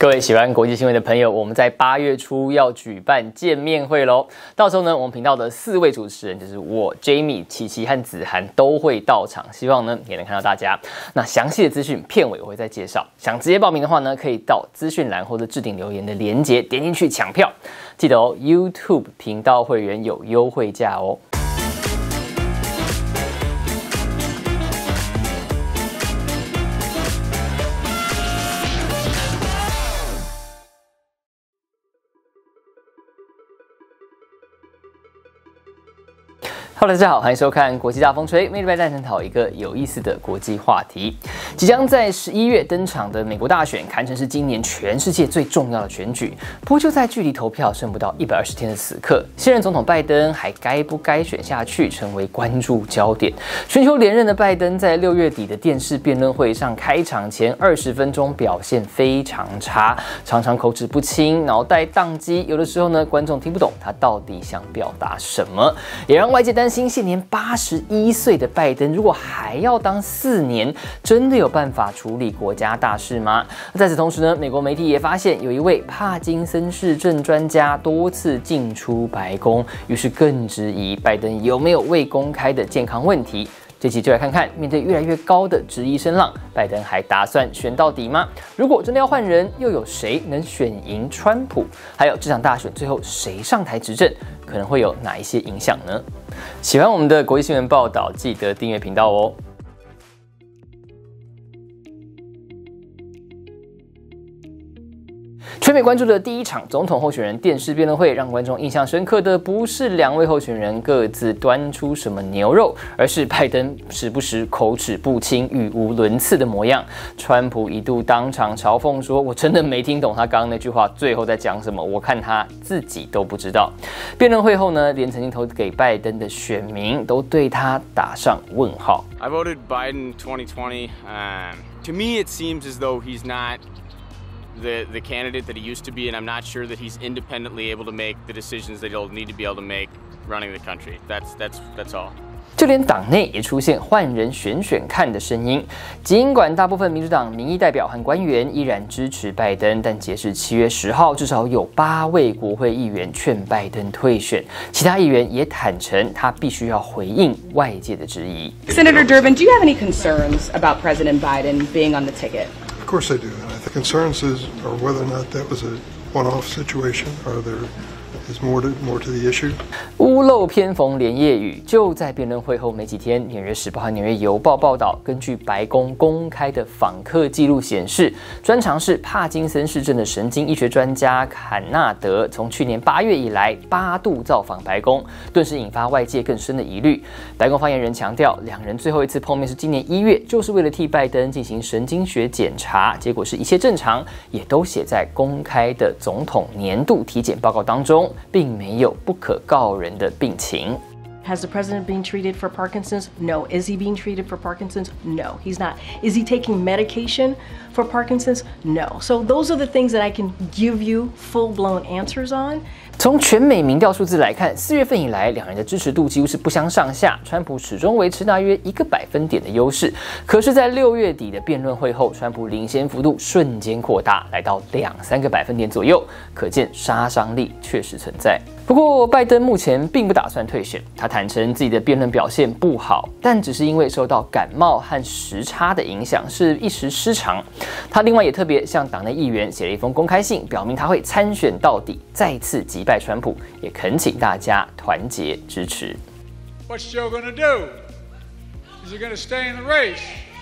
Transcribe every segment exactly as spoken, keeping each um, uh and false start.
各位喜欢国际新闻的朋友，我们在八月初要举办见面会喽。到时候呢，我们频道的四位主持人，就是我、Jamie、琪琪和子涵都会到场，希望呢也能看到大家。那详细的资讯片尾我会再介绍。想直接报名的话呢，可以到资讯栏或者置顶留言的连结点进去抢票。记得哦 ，YouTube 频道会员有优惠价哦。Hello， 大家好，欢迎收看国际大风吹，每礼拜探讨一个有意思的国际话题。即将在十一月登场的美国大选，堪称是今年全世界最重要的选举。不过就在距离投票剩不到一百二十天的此刻，现任总统拜登还该不该选下去，成为关注焦点。全球连任的拜登在六月底的电视辩论会上，开场前二十分钟表现非常差，常常口齿不清，脑袋宕机，有的时候呢，观众听不懂他到底想表达什么，也让外界担心。现年八十一岁的拜登，如果还要当四年，真的有办法处理国家大事吗？在此同时呢，美国媒体也发现有一位帕金森氏症专家多次进出白宫，于是更质疑拜登有没有未公开的健康问题。这期就来看看，面对越来越高的质疑声浪，拜登还打算选到底吗？如果真的要换人，又有谁能选赢川普？还有这场大选最后谁上台执政，可能会有哪一些影响呢？喜欢我们的国际新闻报道，记得订阅频道哦。全美关注的第一场总统候选人电视辩论会，让观众印象深刻的不是两位候选人各自端出什么牛肉，而是拜登时不时口齿不清、语无伦次的模样。川普一度当场嘲讽说：“我真的没听懂他刚刚那句话最后在讲什么，我看他自己都不知道。”辩论会后呢，连曾经投给拜登的选民都对他打上问号。 I voted Biden twenty twenty. Um, to me, it seems as though he's not the the candidate that he used to be, and I'm not sure that he's independently able to make the decisions that he'll need to be able to make running the country. That's that's that's all. 就连党内也出现换人选选看的声音。尽管大部分民主党民意代表和官员依然支持拜登，但截至七月十号，至少有八位国会议员劝拜登退选，其他议员也坦诚他必须要回应外界的质疑。 Senator Durbin, do you have any concerns about President Biden being on the ticket? Of course I do. The concerns is are whether or not that was a one-off situation, or there is more to more to the issue. 屋漏偏逢连夜雨，就在辩论会后没几天，《纽约时报》和《纽约邮报》报道，根据白宫公开的访客记录显示，专长是帕金森氏症的神经医学专家坎纳德，从去年八月以来八度造访白宫，顿时引发外界更深的疑虑。白宫发言人强调，两人最后一次碰面是今年一月，就是为了替拜登进行神经学检查，结果是一切正常，也都写在公开的总统年度体检报告当中，并没有不可告人的病情。 Has the president been treated for Parkinson's? No. Is he being treated for Parkinson's? No, he's not. Is he taking medication for Parkinson's? No. So those are the things that I can give you full-blown answers on. 从全美民调数字来看，四月份以来，两人的支持度几乎是不相上下，川普始终维持大约一个百分点的优势。可是，在六月底的辩论会后，川普领先幅度瞬间扩大，来到两三个百分点左右，可见杀伤力确实存在。不过，拜登目前并不打算退选，他坦诚自己的辩论表现不好，但只是因为受到感冒和时差的影响，是一时失常。他另外也特别向党内议员写了一封公开信，表明他会参选到底，再次击败川普，也恳请大家团结支持。 What's Joe going to do? Is he going to stay in the race?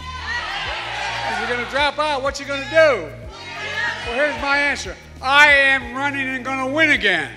Is he going to drop out? What's he going to do? Well, here's my answer. I am running and going to win again.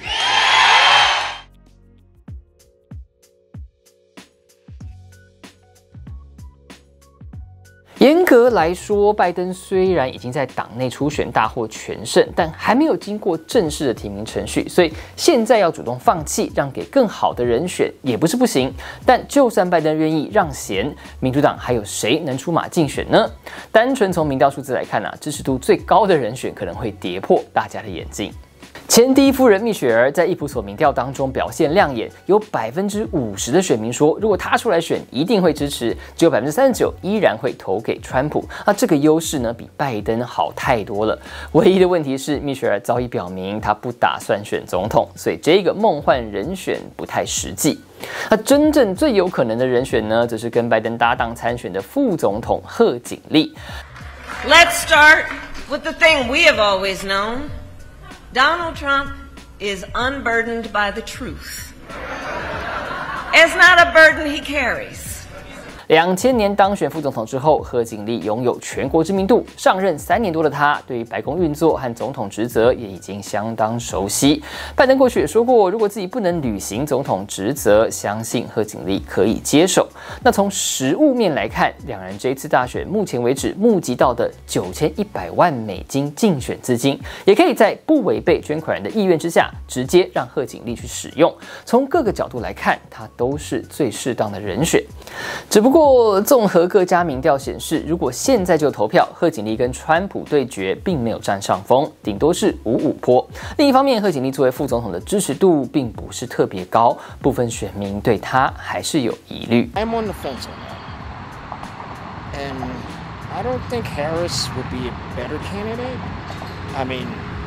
严格来说，拜登虽然已经在党内初选大获全胜，但还没有经过正式的提名程序，所以现在要主动放弃，让给更好的人选也不是不行。但就算拜登愿意让贤，民主党还有谁能出马竞选呢？单纯从民调数字来看啊，支持度最高的人选可能会跌破大家的眼镜。 前第一夫人蜜雪儿在易普索民调当中表现亮眼，有百分之五十的选民说，如果她出来选，一定会支持；只有百分之三十九依然会投给川普。那这个优势呢，比拜登好太多了。唯一的问题是，蜜雪儿早已表明她不打算选总统，所以这个梦幻人选不太实际。那真正最有可能的人选呢，则是跟拜登搭档参选的副总统贺锦丽。 Let's start with the thing we have always known. Donald Trump is unburdened by the truth. It's not a burden he carries. 两千年当选副总统之后，贺锦丽拥有全国知名度。上任三年多的他，对于白宫运作和总统职责也已经相当熟悉。拜登过去也说过，如果自己不能履行总统职责，相信贺锦丽可以接手。那从实务面来看，两人这一次大选目前为止募集到的九千一百万美金竞选资金，也可以在不违背捐款人的意愿之下，直接让贺锦丽去使用。从各个角度来看，他都是最适当的人选。只不过，不过，综合各家民调显示，如果现在就投票，贺锦丽跟川普对决并没有占上风，顶多是五五波。另一方面，贺锦丽作为副总统的支持度并不是特别高，部分选民对他还是有疑虑。 I'm on the fence on that, and I don't think Harris would be a better candidate. I mean,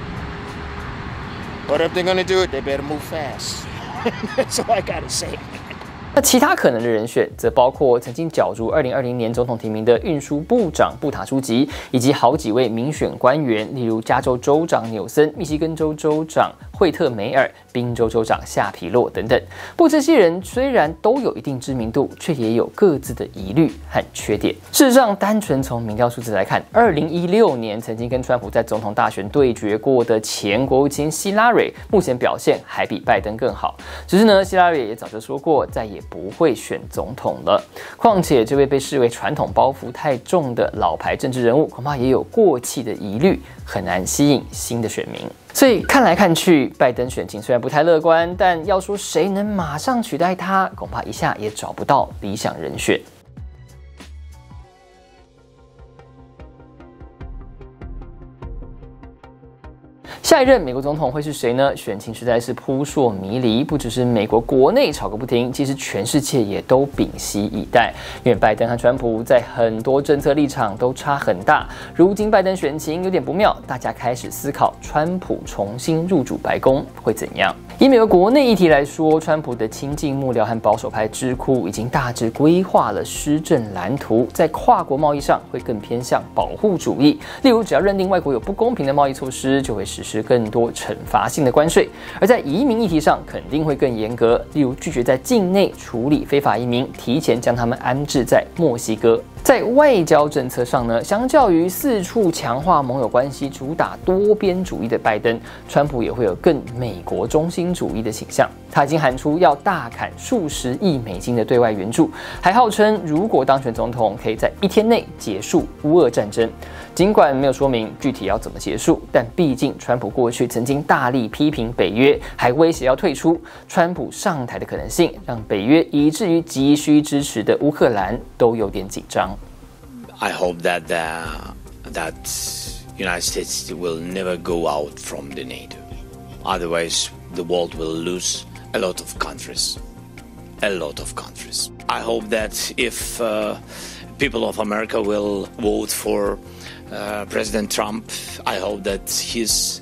but if they're gonna do it, they better move fast. That's all I gotta say. 那其他可能的人选则包括曾经角逐二零二零年总统提名的运输部长布塔舒吉，以及好几位民选官员，例如加州州长纽森、密西根州州长惠特梅尔、宾州州长夏皮洛等等。不过这些人虽然都有一定知名度，却也有各自的疑虑和缺点。事实上，单纯从民调数字来看，二零一六年曾经跟川普在总统大选对决过的前国务卿希拉蕊，目前表现还比拜登更好。只是呢，希拉蕊也早就说过，再也不会选总统了。况且这位被视为传统包袱太重的老牌政治人物，恐怕也有过气的疑虑，很难吸引新的选民。所以看来看去，拜登选情虽然不太乐观，但要说谁能马上取代他，恐怕一下也找不到理想人选。下一任美国总统会是谁呢？选情实在是扑朔迷离，不只是美国国内吵个不停，其实全世界也都屏息以待。因为拜登和川普在很多政策立场都差很大，如今拜登选情有点不妙，大家开始思考川普重新入主白宫会怎样。以美国国内议题来说，川普的亲近幕僚和保守派智库已经大致规划了施政蓝图，在跨国贸易上会更偏向保护主义，例如只要认定外国有不公平的贸易措施，就会实施更多惩罚性的关税；而在移民议题上肯定会更严格，例如拒绝在境内处理非法移民，提前将他们安置在墨西哥。在外交政策上呢，相较于四处强化盟友关系、主打多边主义的拜登，川普也会有更美国中心主义的倾向。他已经喊出要大砍数十亿美金的对外援助，还号称如果当选总统，可以在一天内结束乌俄战争。尽管没有说明具体要怎么结束，但毕竟川普过去曾经大力批评北约，还威胁要退出。川普上台的可能性，让北约以至于急需支持的乌克兰都有点紧张。 I hope that the, that United States will never go out from the NATO. Otherwise, the world will lose a lot of countries. A lot of countries. I hope that if uh, people of America will vote for uh, President Trump, I hope that his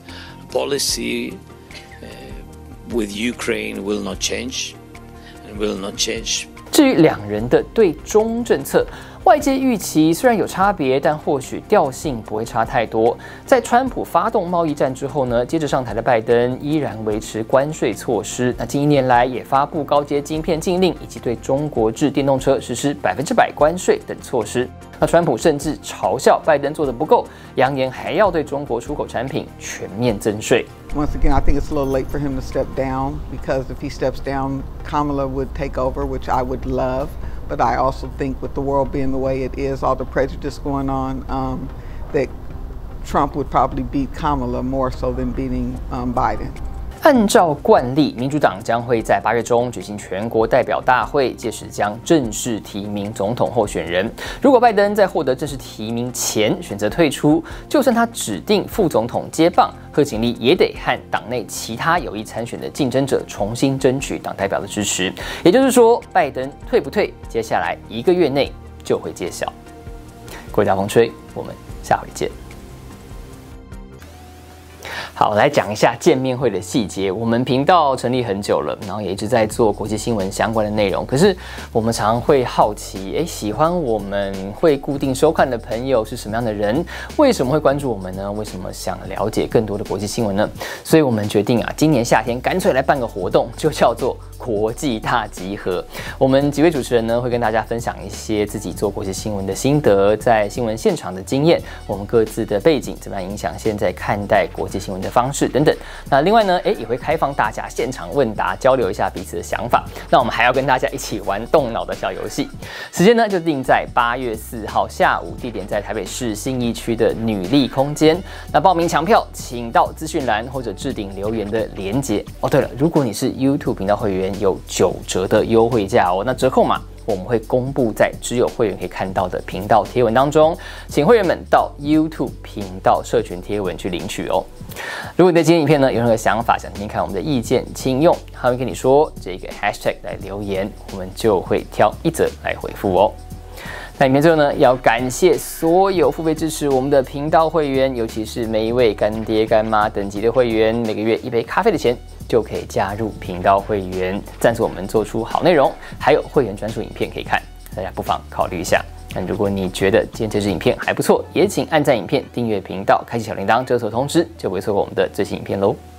policy uh, with Ukraine will not change and will not change. 至于两人的对中政策，外界预期虽然有差别，但或许调性不会差太多。在川普发动贸易战之后呢，接着上台的拜登依然维持关税措施。那近一年来也发布高阶晶片禁令，以及对中国制电动车实施百分之百关税等措施。那川普甚至嘲笑拜登做得不够，扬言还要对中国出口产品全面增税。 Once again, I think it's a little late for him to step down, because if he steps down, Kamala would take over, which I would love. But I also think with the world being the way it is, all the prejudice going on, um, that Trump would probably beat Kamala more so than beating um, Biden. 按照惯例，民主党将会在八月中举行全国代表大会，届时将正式提名总统候选人。如果拜登在获得正式提名前选择退出，就算他指定副总统接棒，贺锦丽也得和党内其他有意参选的竞争者重新争取党代表的支持。也就是说，拜登退不退，接下来一个月内就会揭晓。国家风吹，我们下回见。好，来讲一下见面会的细节。我们频道成立很久了，然后也一直在做国际新闻相关的内容。可是我们常常会好奇，哎，喜欢我们会固定收看的朋友是什么样的人？为什么会关注我们呢？为什么想了解更多的国际新闻呢？所以我们决定啊，今年夏天干脆来办个活动，就叫做国际大集合。我们几位主持人呢，会跟大家分享一些自己做国际新闻的心得，在新闻现场的经验，我们各自的背景怎么样影响现在看待国际新闻的方式等等。那另外呢，诶，也会开放大家现场问答，交流一下彼此的想法。那我们还要跟大家一起玩动脑的小游戏。时间呢就定在八月四号下午，地点在台北市信义区的女力空间。那报名抢票，请到资讯栏或者置顶留言的连结。哦，对了，如果你是 YouTube 频道会员，有九折的优惠价哦。那折扣码我们会公布在只有会员可以看到的频道贴文当中，请会员们到 YouTube 频道社群贴文去领取哦。如果你对今天影片呢有任何想法，想听听看我们的意见，请用哈维跟你说这个 hashtag 来留言，我们就会挑一则来回复哦。那影片最后呢，要感谢所有付费支持我们的频道会员，尤其是每一位干爹干妈等级的会员，每个月一杯咖啡的钱就可以加入频道会员，赞助我们做出好内容，还有会员专属影片可以看，大家不妨考虑一下。那如果你觉得今天这支影片还不错，也请按赞影片、订阅频道、开启小铃铛，这时候通知就不会错过我们的最新影片喽。